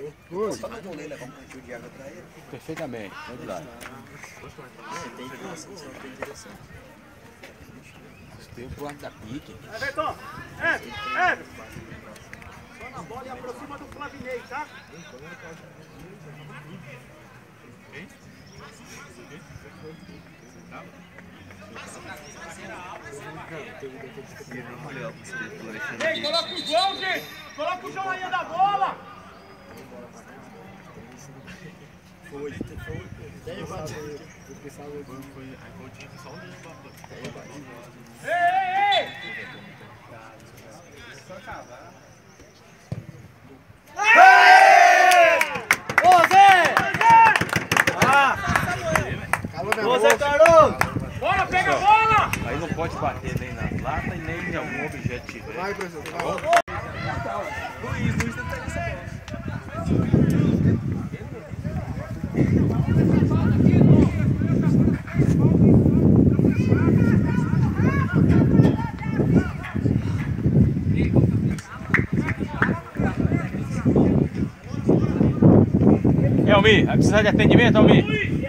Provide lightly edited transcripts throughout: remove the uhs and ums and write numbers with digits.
Só no rolê levar um cantil de água pra ele. Perfeitamente, vamos lá. Você tem direção, você não tem direção. Tem o plano da pique. Everton! Só na bola e aproxima do Flavinei, tá? Ei, coloca o João, gente! Coloca o João aí da bola! Foi. Ei! Ô Zé Carlos! Bola, pega a bola! Aí não pode bater nem nas latas e nem em algum objeto que tiver. Vai, professor. Luiz não tem essa bola. Almir, vai precisar de atendimento, Almir?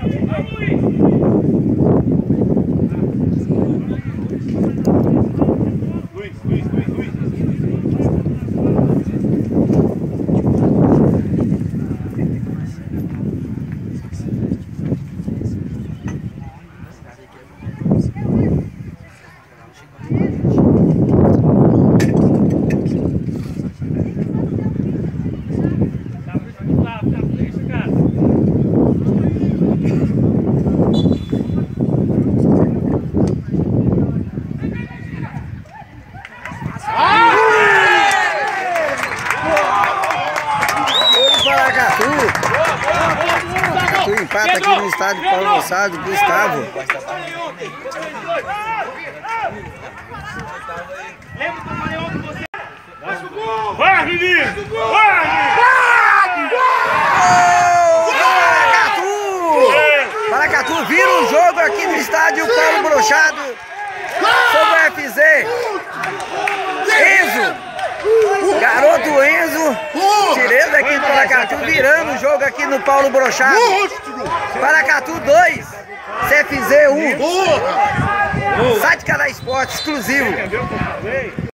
Paracatu empata aqui no estádio Paulo Roçado, Gustavo. Lembra do Marião que você... Baixa o gol! Vai, menino! Vai! Paracatu vira um jogo aqui no estádio Paulo Brochado sobre o FZ. Enzo, garoto Enzo, tirando aqui do Paracatu, virando o jogo aqui no Paulo Brochado. Paracatu 2, CFZ 1. Site Canal Esporte exclusivo.